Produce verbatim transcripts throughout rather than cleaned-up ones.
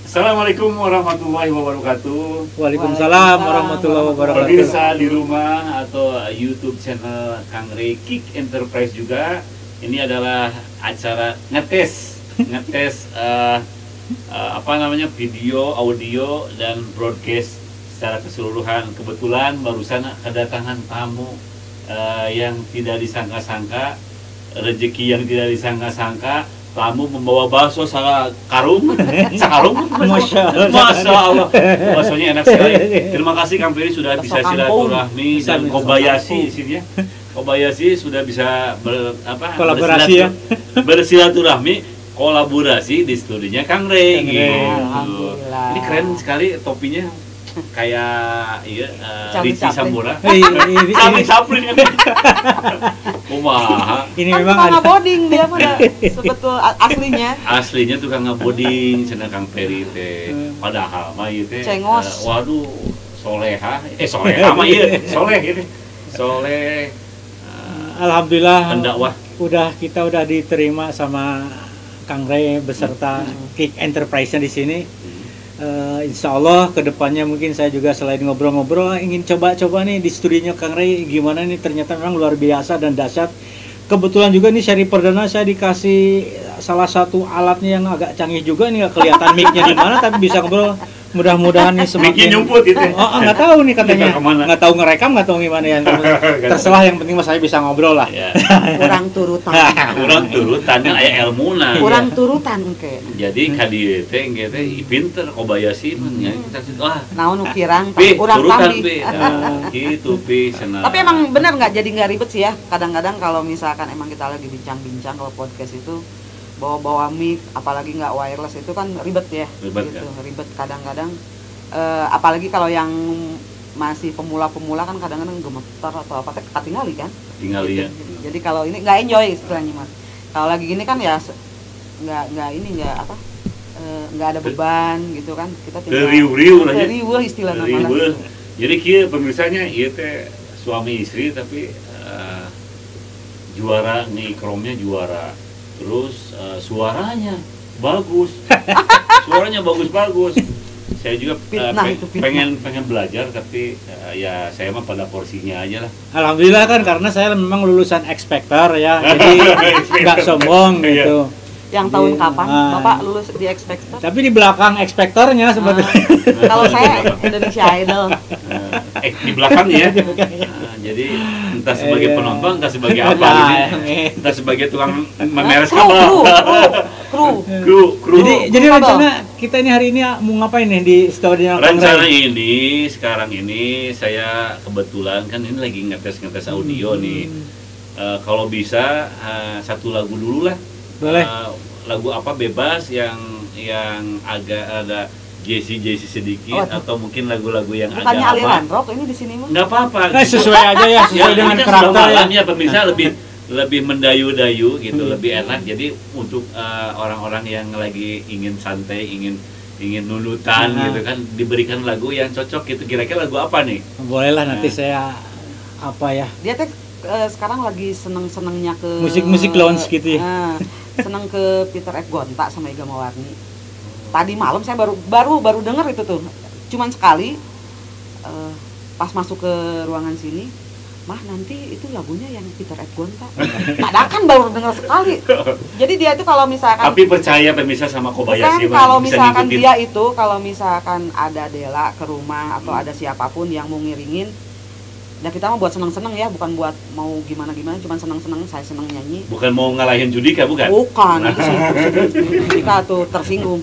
Assalamualaikum warahmatullahi wabarakatuh. Waalaikumsalam warahmatullahi wabarakatuh. Pemirsa di rumah atau YouTube channel Kang Ray Kick Enterprise juga. Ini adalah acara ngetes, ngetes uh, uh, apa namanya video, audio dan broadcast secara keseluruhan. Kebetulan barusan kedatangan tamu uh, yang tidak disangka-sangka, rezeki yang tidak disangka-sangka. Tamu membawa bakso sama karung, sakarung, Masya Allah, Masya Allah, baksonya enak sekali. Terima kasih Kang Ferry sudah bisa silaturahmi dan Kobayashi di sini ya. Kobayashi sudah bisa ber, apa, kolaborasi ya, bersilaturahmi, kolaborasi di studionya Kang Ray. Gitu. Alhamdulillah. Ini keren sekali topinya, kayak iya uh, Richie Sambora. Kami Chaplin kan. Kumaha. Ini kan memang ada ngeboding dia pada sebetul aslinya. Aslinya tukang ngeboding cenah Kang Ferry teh. Padahal mah ieu teh Cengos. Uh, waduh, soleha. Eh soleha mah ieu, soleh ini. Soleh. Uh, Alhamdulillah. Pendakwah. Udah kita udah diterima sama Kang Ray beserta hmm. Kick Enterprise-nya di sini. Uh, insya Allah kedepannya mungkin saya juga selain ngobrol-ngobrol ingin coba-coba nih di studionya Kang Ray gimana nih, ternyata memang luar biasa dan dahsyat. Kebetulan juga nih seri perdana saya dikasih salah satu alatnya yang agak canggih juga nih, nggak kelihatan mic-nya di mana tapi bisa ngobrol. Mudah-mudahan nih semakin nyumput gitu. Oh, nggak tahu nih katanya. Nggak tahu ngerekam, nggak tahu gimana ya. Terserah, yang penting mas saya bisa ngobrol lah. Ya. Kurang turutan. Kurang turutan kan aya elmuna. Kurang turutan oke. Jadi kadieu teh engke teh pinter Kobayashi mah nya kita wah. Naon nu kirang Pi, urang turutan pambi. pi. Nah, gitu pi cenah. Tapi emang bener nggak, jadi nggak ribet sih ya. Kadang-kadang kalau misalkan emang kita lagi bincang-bincang kalau podcast itu bawa-bawa mic, apalagi nggak wireless itu kan ribet ya. Ribet, gitu, kan? ribet kadang-kadang. Uh, apalagi kalau yang masih pemula-pemula kan kadang-kadang gemetar atau apa teh ketinggali kan. Tinggali ya. Jadi, jadi kalau ini nggak enjoy istilahnya mas. Kalau lagi gini kan ya nggak nggak ini nggak apa nggak uh, ada beban gitu kan, kita tinggal riuh-riuh lah ya. riuh istilah namanya. Jadi kieu pemirsanya ieu teh suami istri tapi uh, juara ngikromnya juara. Terus uh, suaranya bagus. Suaranya bagus-bagus. Saya juga fitnah, uh, pe pengen pengen belajar tapi uh, ya saya mah pada porsinya aja lah. Alhamdulillah kan karena saya memang lulusan ekspektor ya, jadi nggak sombong gitu. Yang tahun Jadi, kapan uh, Bapak lulus di ekspektor? Tapi di belakang ekspektornya sebetulnya. Uh, kalau saya Indonesia Idol. Uh, eh di belakang ya. Uh, jadi entah sebagai penonton, entah sebagai apa gitu. Entah sebagai tukang memeres kabel. Kru, kru, kru. Jadi, jadi rencana kita ini hari ini mau ngapain nih di studio Kang Ray? Rencana ini sekarang ini saya kebetulan kan ini lagi ngetes-ngetes audio hmm. nih. Uh, kalau bisa uh, satu lagu dulu lah. Boleh. Uh, lagu apa bebas yang yang agak ada Jesse Jesse sedikit, oh, atau mungkin lagu-lagu yang bukannya agak aliran rock ini di sini mah? Nggak apa-apa. Nah, sesuai aja ya, sesuai ya, dengan karakter ya. Ya pemirsa lebih lebih mendayu-dayu gitu, hmm. lebih enak. Jadi untuk uh, orang-orang yang lagi ingin santai, ingin ingin nunutan nah. gitu kan, diberikan lagu yang cocok gitu. Kira-kira lagu apa nih? Bolehlah nanti nah. saya apa ya? Dia teh uh, sekarang lagi seneng-senengnya ke musik-musik lounge gitu ya. Uh, seneng ke Peter F. Gonta sama Iga Mawarni. Tadi malam saya baru baru baru dengar itu tuh, cuman sekali uh, pas masuk ke ruangan sini, mah nanti itu lagunya yang Peter F. Gonta. Kadakan baru dengar sekali. Jadi dia itu kalau misalkan tapi percaya pemirsa sama Kobayashi kan, kalau misalkan ngikutin. Dia itu kalau misalkan ada Dela ke rumah atau hmm. ada siapapun yang mau ngiringin, nah kita mah buat seneng-seneng ya, bukan buat mau gimana-gimana, cuma seneng-seneng, saya seneng nyanyi. Bukan mau ngalahin Judika, bukan? Bukan, itu sih Judika tuh tersinggung.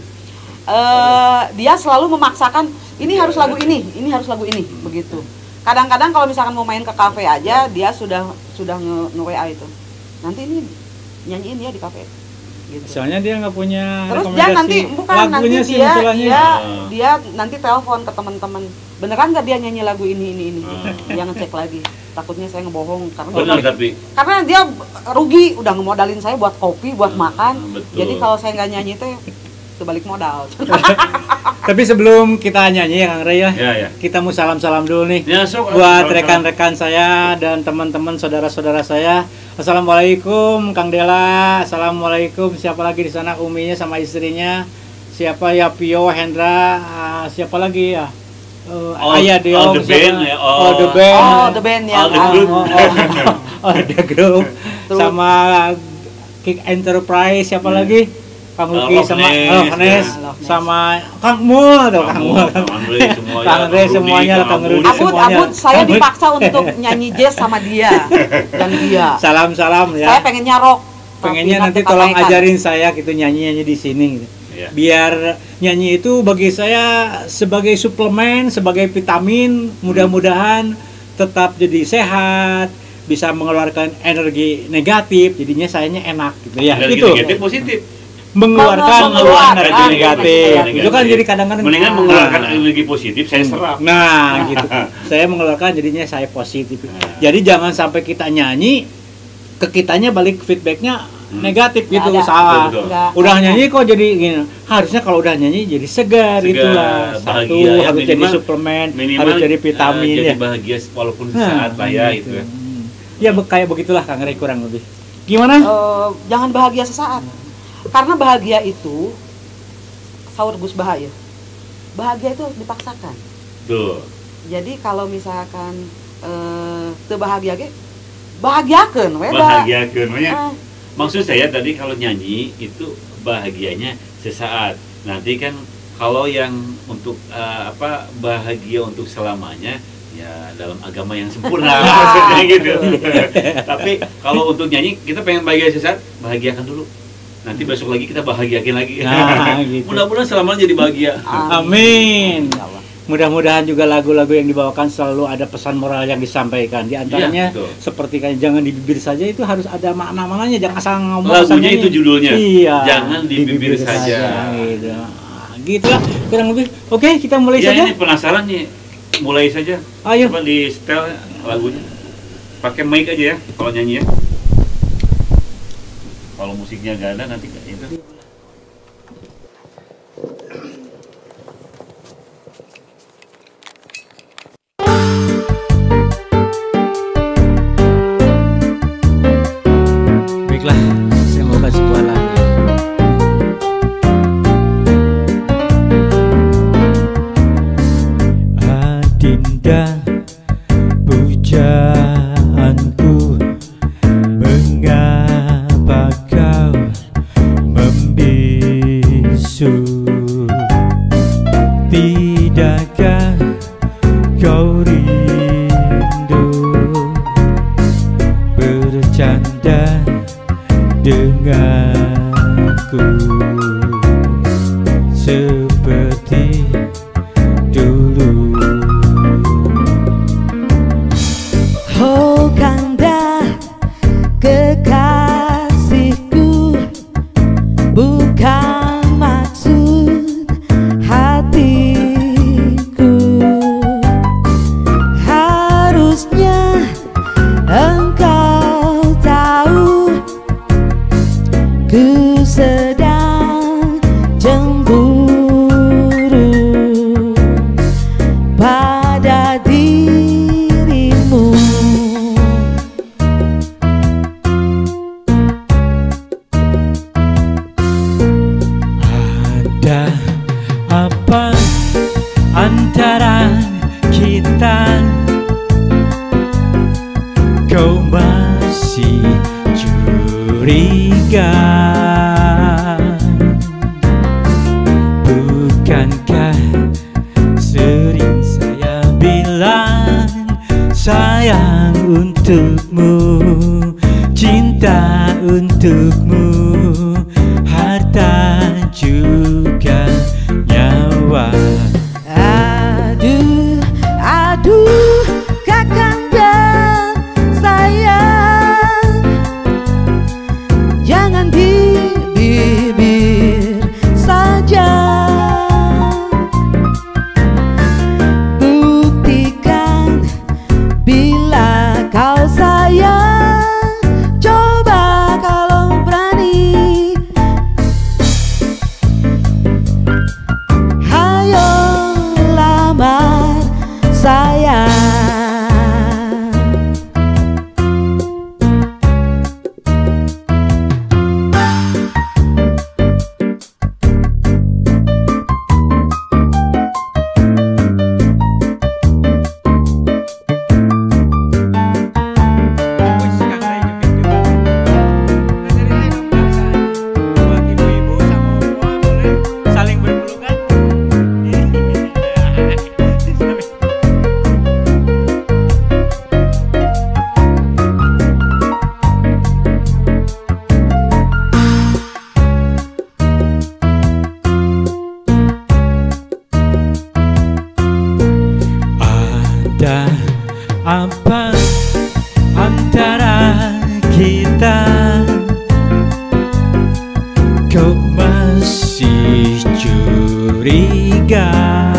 Uh, dia selalu memaksakan, ini harus lagu ini, ini harus lagu ini, begitu. Kadang-kadang kalau misalkan mau main ke kafe aja, dia sudah sudah nge-W A itu. Nanti ini nyanyiin ya di kafe. Gitu. Soalnya dia nggak punya terus dia nanti bukan nanti sih, dia dia, dia nanti telepon ke teman-teman, beneran nggak dia nyanyi lagu ini ini ini hmm. Dia ngecek lagi, takutnya saya ngebohong karena benar, tapi karena dia rugi udah ngemodalin saya buat kopi buat hmm, makan betul. Jadi kalau saya nggak nyanyi teh kebalik modal. Tapi sebelum kita nyanyi ya Kang Ray ya, ya, ya. kita mau salam-salam dulu nih ya, so, buat rekan-rekan saya dan teman-teman saudara-saudara saya. Assalamualaikum Kang Dela, assalamualaikum siapa lagi di sana, uminya sama istrinya. siapa ya Pio, Hendra, uh, siapa lagi ya? Uh, All- Ayah Dio, all the band ya, all- all the band, Oh, the band ya. All the Ah, group. oh, oh, oh, the group, Tuh. sama Kick Enterprise, siapa Hmm. lagi? Kang Uh, Luki Loch sama Ness, oh, Kang Ness, ya. Loch Ness. sama Kang Mul, tuh Kang Mul, Kang Andre semuanya, Kang Andre Kang semuanya, Rudi, Kang Kang Rudi Abud. Abud, semuanya. Abud, saya Abud. dipaksa untuk nyanyi jazz sama dia dan dia. Salam-salam ya. Saya pengennya rock. Pengennya tapi nanti tetap tolong naikkan. ajarin saya gitu nyanyi-nyanyi di sini gitu. Iya. Biar nyanyi itu bagi saya sebagai suplemen, sebagai vitamin, mudah-mudahan tetap jadi sehat, bisa mengeluarkan energi negatif, jadinya sayanya enak gitu ya. Energi Gitu. negatif positif. Mengeluarkan Mengeluarkan energi energi negatif. negatif. Itu kan jadi kadang-kadang Mendingan Nah. mengeluarkan energi positif, saya serap. Nah, gitu. Saya mengeluarkan jadinya saya positif. Jadi jangan sampai kita nyanyi ke kitanya balik feedbacknya negatif Nggak gitu, ada. salah. Betul, betul. Nggak- Udah nggak- nyanyi kok jadi gini. Harusnya kalau udah nyanyi jadi segar, Segar, itulah. Satu bahagia, ya, harus jadi minimal- suplemen, Minimal harus jadi vitamin eh, ya. jadi bahagia walaupun Nah, saat lah ya gitu. itu ya. Hmm. Ya be- kayak begitulah Kang Rey kurang lebih. Gimana? Eh, jangan bahagia sesaat. Karena bahagia itu sahur Gus Bahaya. Bahagia itu harus dipaksakan. Tuh. Jadi kalau misalkan eh teu bahagia ge bahagiakeun we da. Bahagiakeun we nya. Ah, Maksud saya tadi kalau nyanyi itu bahagianya sesaat. Nanti kan kalau yang untuk eh, apa bahagia untuk selamanya ya dalam agama yang sempurna maksudnya gitu. Tapi kalau untuk nyanyi kita pengen bahagia sesaat, bahagiakan dulu. Nanti besok lagi kita bahagiakin lagi. Nah, gitu. Mudah-mudahan selamanya jadi bahagia. Amin. Ya Allah. Mudah-mudahan juga lagu-lagu yang dibawakan selalu ada pesan moral yang disampaikan. Di antaranya Iya, betul. seperti kayak jangan di bibir saja, itu harus ada makna-maknanya, jangan asal ngomong asal Lagunya nyanyi. itu judulnya. Iya. Jangan di bibir saja. Gitu. Nah, gitulah kurang lebih. Oke, kita mulai Ya saja. ini penasaran nih. Mulai saja. Ayo. Coba di setel lagunya. Pakai mic aja ya kalau nyanyi ya. Kalau musiknya nggak ada nanti nggak itu. Baiklah, saya mau kasih sebuah lagu. Adinda, pujaanku, mengapa kau membisu? Tidakkah kau rindu bercanda denganku seperti dulu? Oh Kanda, kekasihku, bukan maksud hatiku. Harusnya engkau tahu, ku sedang cemburu pada dirimu. Ada apa antara kita? Kau masih curiga? Bukankah sering saya bilang sayang untukmu, cinta untukmu, harta juga nyawa. Aduh, aduh, kakanda sayang, jangan di bibir saja, buktikan bila kau sayang. Coba kalau berani curiga.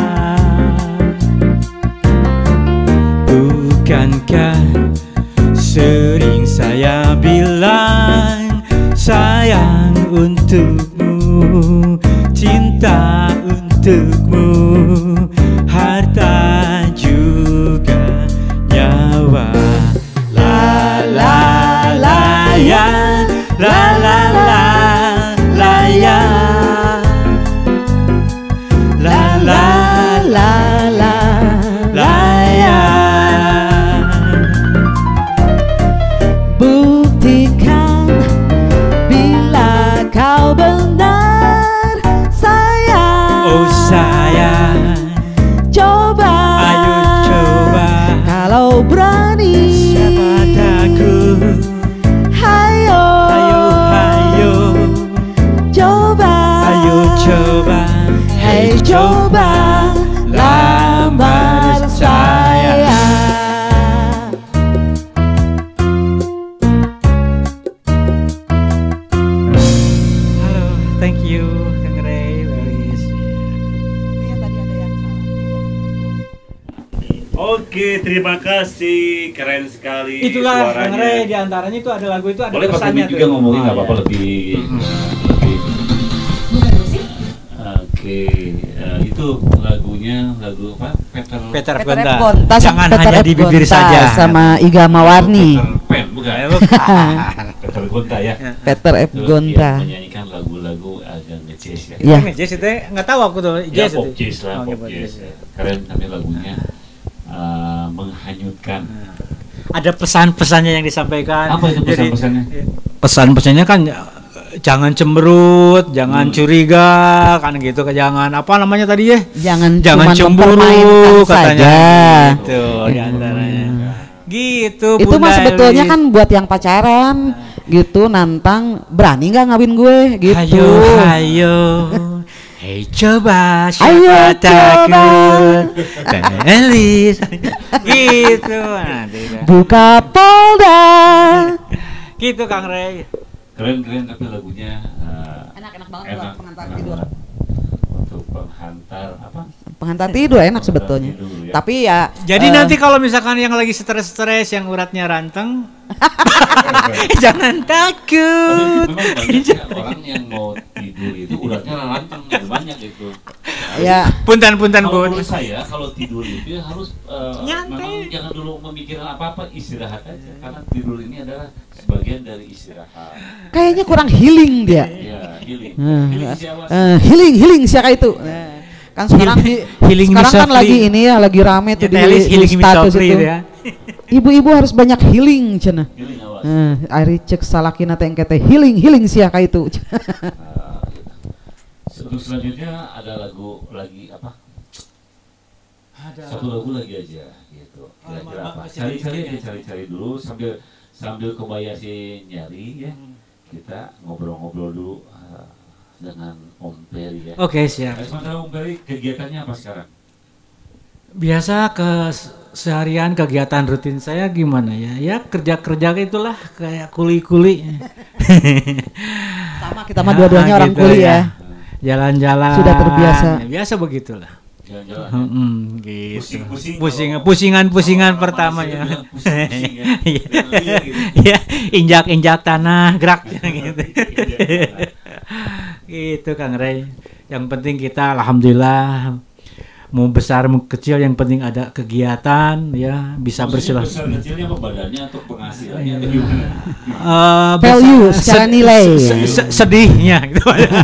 Bukankah sering saya bilang sayang untukmu, cinta untukmu, harta juga nyawa. La la la ya, la la la la ya, la la la la la ya. Buktikan bila kau benar sayang. Oh sayang, Coba, ayo coba, kalau berani. siapa takut? Hayo, Ayo ayo, coba, ayo coba, hey coba lamar saya. Halo, thank you, Kang Ray, Baris. Iya, tadi ada yang salah. Oke, terima kasih, keren sekali Itulah suaranya. Kang Ray, diantaranya itu ada lagu itu ada Boleh Pak pesannya Kevin juga tuh. ngomongin Oh, nggak apa-apa iya. lebih, lebih. Oke, eh, itu lagunya lagu apa? Peter. Peter Peter Gonta. F. Gonta sama Jangan Peter hanya F. di bibir Gonta saja. sama Iga Mawarni. Peter Pan, bukan? Peter Gonta ya. Peter F. Itu Gonta. yang menyanyikan lagu-lagu agak nge-jazz ya. Iya. Ini jazz itu nggak tahu aku tuh Ya, jazz pop itu. jazz lah, Oh, pop pop jazz. jazz. Keren tapi lagunya eh, menghanyutkan. Ada pesan-pesannya yang disampaikan. Apa itu Jadi, pesan-pesannya? pesan-pesannya kan eh, jangan cemberut, jangan Hmm. curiga, kan gitu, jangan apa namanya tadi ya? Jangan, Jangan cuma cemburu mempermainkan katanya. saja. Gitu diantaranya. Gitu. Itu Bunda mah sebetulnya Elis. kan buat yang pacaran gitu, nantang, berani nggak ngawin gue gitu. Hayo, hayo. Hei coba siapa Ayo, takut. Elis. Gitu. Nah, tidak. Buka polda. Gitu Kang Ray. Keren-keren tapi lagunya eh, Enak-enak banget enak, buat pengantar enak tidur. banget. Untuk penghantar apa? Pengantar tidur enak sebetulnya. Tidur, ya. Tapi ya Jadi eh, nanti kalau misalkan yang lagi stres-stres, yang uratnya ranteng, jangan Tapi takut. memang banyak ya orang yang mau tidur itu uratnya ranteng, banyak itu. ya Punten-punten Kalau bun. menurut saya kalau tidur itu ya harus eh, Nyantai. memang jangan dulu memikirkan apa-apa, istirahat aja karena tidur ini adalah sebagian dari istirahat. kayaknya kurang healing dia. Ya, healing. Eh, Healing siapa sih? eh, healing healing siapa itu? Nah, kan sekarang di, Healing sekarang kan Misofli. lagi ini ya lagi rame tuh di, Nyetelis di healing status Misofli itu. ya. Ibu-ibu harus banyak healing cenah. Healing awas. Eh, ari cek salakina teh engke teh healing healing siapa itu. Nah, gitu. Untuk selanjutnya ada lagu lagi apa? Satu lagu lagi aja gitu. Kira-kira Oh, apa? masih Cari-cari sedikit aja, ya. cari-cari dulu sambil sambil Kobayashi nyari ya. Kita ngobrol-ngobrol dulu uh, dengan Om Peri ya. Oke siap. Nah, sementara Om Peri kegiatannya apa sekarang? Biasa ke seharian kegiatan rutin saya gimana ya? Ya kerja-kerja itulah kayak kuli-kuli. Sama kita mah dua-duanya Ah, orang gitu kuli ya. ya. Jalan-jalan. Sudah terbiasa. Ya, biasa begitulah. Jalan-jalan. Mm-mm, gitu. Pusing-pusing Pusing, kalau- pusingan-pusingan kalau orang pertamanya. Malaysia bilang pusing-pusing ya. Iya. Liar gitu. Iya, injak-injak tanah, gerak gitu. Injak Gitu Kang Ray. Yang penting kita alhamdulillah mau besar mau kecil yang penting ada kegiatan ya, bisa Maksudnya bersilah. besar kecilnya apa badannya atau penghasilannya Iya. atau gimana? Eh, Value besar- secara sed- nilai. se- se- sedihnya gitu.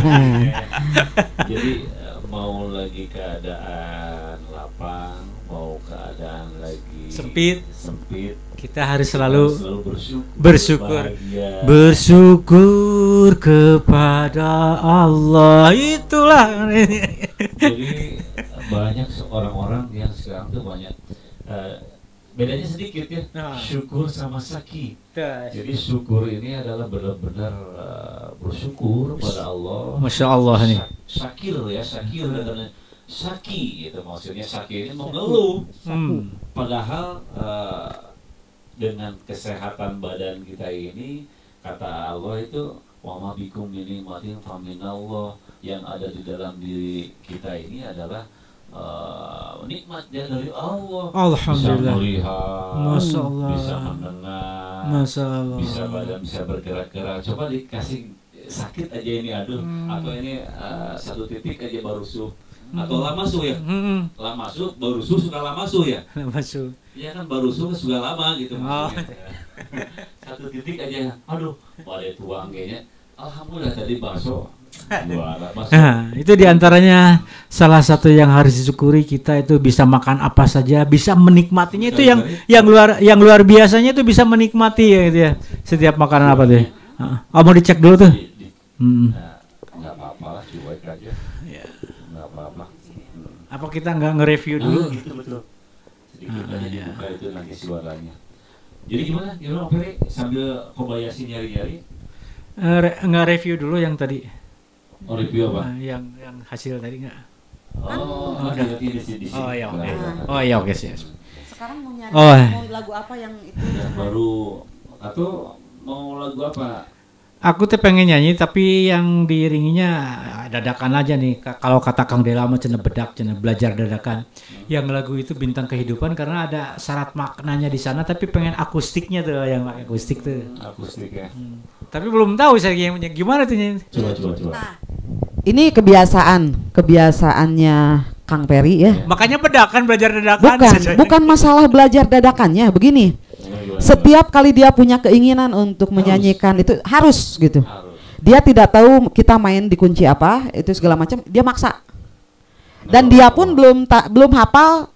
Jadi eh, mau lagi keadaan lapang, mau keadaan lagi Sempit. sempit, Kita harus kita selalu selalu bersyukur, bersyukur. bahagia. bersyukur kepada Allah. Itulah. Jadi banyak orang-orang yang sekarang tuh banyak eh, bedanya sedikit ya, Nah. syukur sama sakit. Jadi syukur ini adalah benar-benar eh, bersyukur pada Allah. Masya Allah nih. Sa- Sakir ya, sakir katanya. Saki gitu maksudnya, saki ini mengeluh. Hmm. Padahal eh, dengan kesehatan badan kita ini, kata Allah itu wa ma bikum min ni'matin faminallah, yang ada di dalam diri kita ini adalah uh, nikmat ya dari Allah. Alhamdulillah. Bisa melihat, Masya Allah. bisa mendengar, Masya Allah. bisa badan bisa bergerak-gerak. Coba dikasih sakit aja ini, aduh, Hmm. atau ini uh, satu titik aja baru suh, atau lama suh ya, Hmm. lama suh, baru suh suka lama suh ya. Masuk. Iya kan baru suh suka lama gitu Oh. maksudnya. Satu titik aja, aduh, pada tuang kayaknya. Alhamdulillah tadi bakso. Juara bakso. Nah, itu diantaranya salah satu yang harus disyukuri, kita itu bisa makan apa saja, bisa menikmatinya itu yang yang luar yang luar biasanya itu bisa menikmati ya gitu ya. Setiap makanan apa tuh? Heeh. Oh, mau dicek dulu tuh. Di- di- Hmm. Nah, nggak apa-apa lah, cuek aja. Nggak apa-apa. Hmm. Apa kita nggak nge-review dulu? Ah, gitu betul. Sedikit aja dibuka itu nanti suaranya. Jadi gimana? Gimana Om Ferry? Sambil Kobayashi nyari-nyari. Eh, re- nggak review dulu yang tadi. Oh, review apa? Eh, yang yang hasil tadi nggak? Oh, udah. udah di sini. Oh ya oke. Nah, Oh ya oke sih. Sekarang mau nyari Oh. mau lagu apa yang itu? yang baru atau mau lagu apa? Aku tuh pengen nyanyi tapi yang diiringinya dadakan aja nih. Ka- Kalau kata Kang Dela mah cenah bedak, cenah belajar dadakan. Yang lagu itu Bintang Kehidupan karena ada syarat maknanya di sana, tapi pengen akustiknya tuh, yang pakai akustik tuh. Akustik ya. Hmm. Tapi belum tahu saya gimana, gimana tuh nyanyi. Coba coba coba. Nah, ini kebiasaan, kebiasaannya Kang Ferry ya. Makanya bedakan, belajar dadakan. Bukan, bukan masalah belajar dadakannya. Begini, setiap kali dia punya keinginan untuk menyanyikan itu harus gitu. Harus. Dia tidak tahu kita main di kunci apa, itu segala macam, dia maksa. Dan dia pun belum ta- belum hafal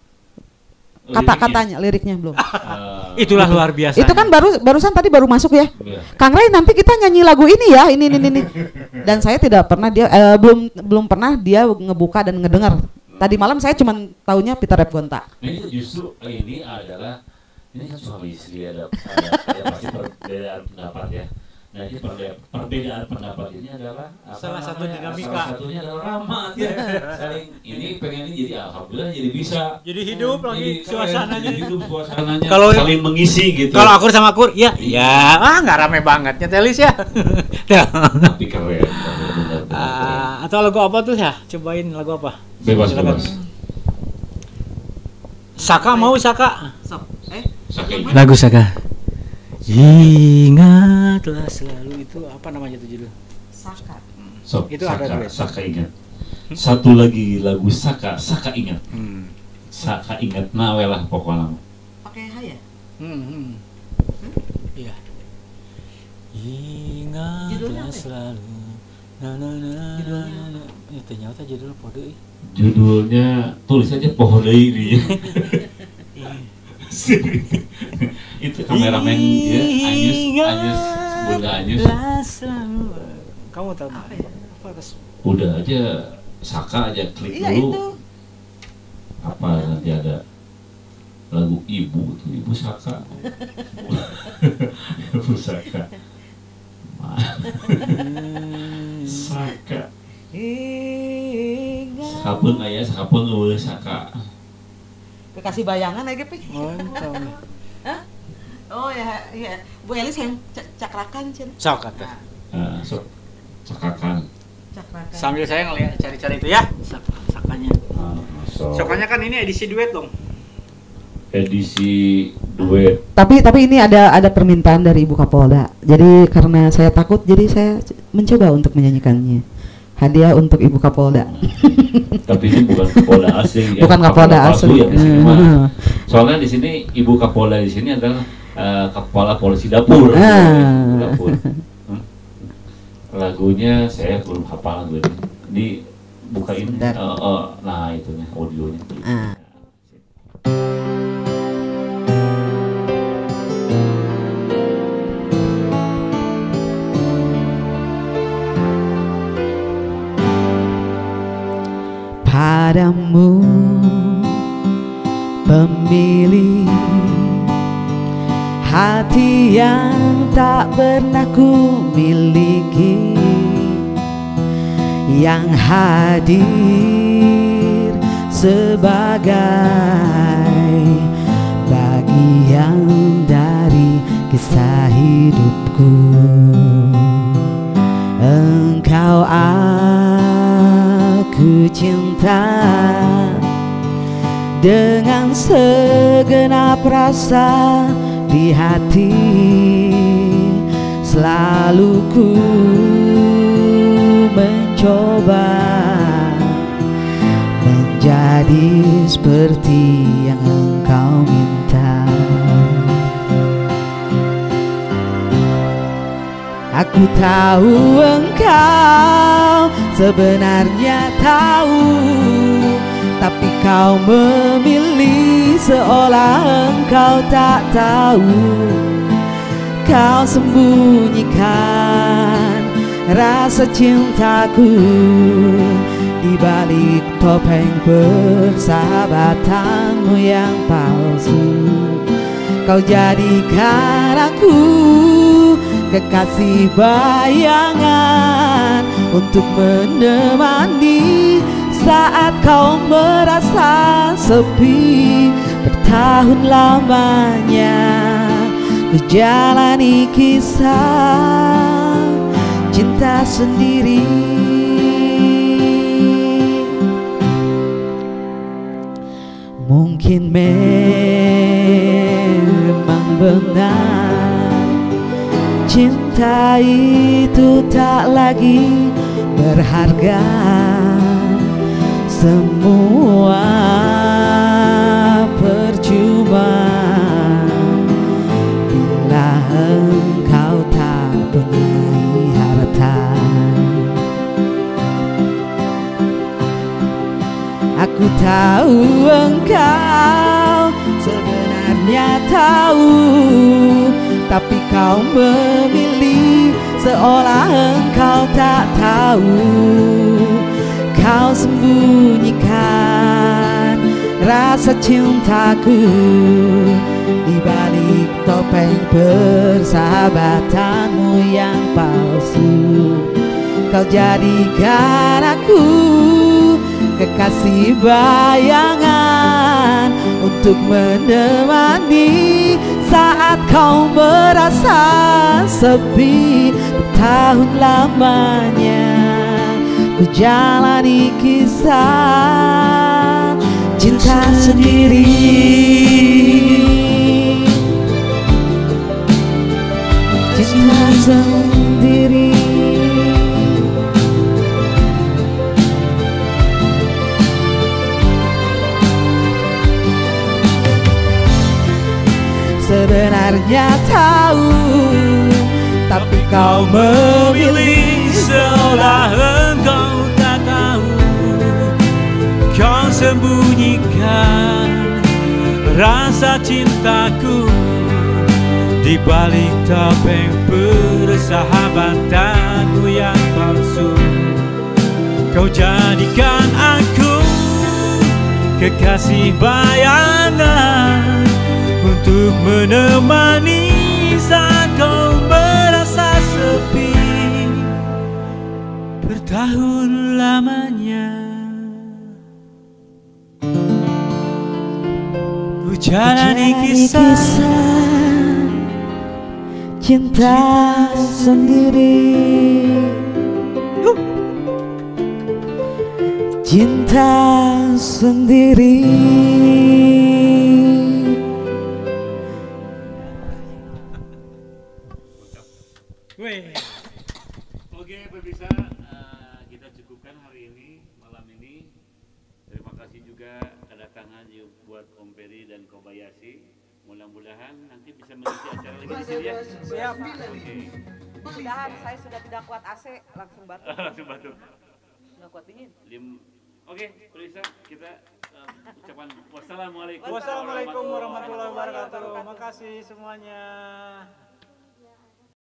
kata-katanya, liriknya belum. Eh, Itulah luar biasa. Itu kan baru barusan tadi baru masuk ya. iya. Kang Ray, nanti kita nyanyi lagu ini ya, ini ini ini. Dan saya tidak pernah dia eh, belum belum pernah dia ngebuka dan ngedengar. Tadi malam saya cuma taunya Peter F. Gonta. Nah, ini justru ini adalah ini kan suami istri ada ada, ada pasti perbedaan pendapat ya. Nah ini perbe- perbedaan pendapat ini adalah apa Salah satu namanya? dinamika. Salah satunya adalah rahmat ya. Saling ini pengen ini jadi alhamdulillah jadi bisa. Jadi hidup lagi Jadi keren, suasananya. jadi hidup suasananya. Kalau- saling mengisi gitu. Kalau akur sama akur, ya, ya, ah nggak rame banget nyetelis ya. tapi keren. benar-benar keren. Ah, atau lagu apa tuh ya? Cobain lagu apa? Bebas Silakan. bebas. Saka mau Saka? Sok, eh, Saking. Lagu Saka. Ingatlah selalu, itu apa namanya tuh judul? Saka. Sok, Itu ada Saka, duet. Saka ingat. Satu lagi lagu Saka, Saka ingat. Hmm. Saka ingat nawe lah pokoknya. Pakai H ya? Hmm, hmm. Iya. Judulnya Ingatlah apa ya? selalu. Na na na na Judulnya na. Ya ternyata judul pode. eh. Judulnya tulis aja pohon deui di. Itu kameramen ya, Anyus, Anyus, Bunda Anyus. Ingatlah selalu. Kamu tahu Apa apa? ya? Apa harus? Udah aja Saka aja klik Iya dulu. itu. Apa nanti ada lagu Ibu tuh Ibu Saka. Ibu Saka. Saka. Ingat. Sakapun aya sakapun eueuh Saka. Kasih bayangan aja, Pi. Mantap. Hah? Oh ya, ya. Bu Elis yang c- cakrakan, Cen. Sok kata. Nah, sok cakakan. Cakrakan. Sambil saya ngeliat cari-cari itu ya, sak- sakanya. Nah, sok Sokanya kan ini edisi duet dong. edisi duet. Tapi tapi ini ada ada permintaan dari Ibu Kapolda. Jadi karena saya takut, jadi saya c- mencoba untuk menyanyikannya. Hadiah untuk Ibu Kapolda. Tapi ini bukan Kapolda asli ya. Bukan Kapolda palsu asli. ya di sini mah. Hmm. Soalnya di sini Ibu Kapolda di sini adalah eh, kepala polisi dapur. Ah. Dapur. Hmm. Lagunya saya belum hafal lagu ini. Di bukain. Sebentar. Eh, eh, nah itunya audionya. Ah. Padamu pemilih hati yang tak pernah ku miliki, yang hadir sebagai bagian dari kisah hidupku. Engkau adalah jatuh cinta dengan segenap rasa di hati. Selalu ku mencoba menjadi seperti yang engkau minta. Aku tahu engkau sebenarnya tahu, tapi kau memilih seolah engkau tak tahu. Kau sembunyikan rasa cintaku di balik topeng persahabatanmu yang palsu. Kau jadikan aku kekasih bayangan untuk menemani saat kau merasa sepi. Bertahun lamanya ku jalani kisah cinta sendiri. Mungkin memang benar cinta itu tak lagi berharga. Semua percuma bila engkau tak punya harta. Aku tahu engkau sebenarnya tahu, tapi kau memilih seolah engkau tak tahu. Kau sembunyikan rasa cintaku di balik topeng persahabatanmu yang palsu. Kau jadikan aku kekasih bayangan untuk menemani saat kau merasa sepi. Bertahun lamanya ku jalani kisah cinta sendiri. Cinta sendiri. Sebenarnya tahu, tapi kau memilih seolah engkau tak tahu. Kau sembunyikan rasa cintaku di balik topeng persahabatanmu yang palsu. Kau jadikan aku kekasih bayangan untuk menemani saat kau merasa sepi. Bertahun lamanya ku jalani kisah cinta sendiri. Cinta sendiri. Oke pemirsa, uh, kita cukupkan hari ini, malam ini. Terima kasih juga kedatangan buat Om Peri dan Kobayashi. Mudah-mudahan nanti bisa mengisi acara lagi di sini ya. Siap. Oke. Mudah-mudahan saya sudah tidak kuat A C, langsung batuk. Langsung batuk. Nggak kuat dingin. Lim. Oke, pemirsa, kita uh, ucapan wassalamualaikum. Wassalamualaikum warahmatullahi wabarakatuh. Makasih semuanya.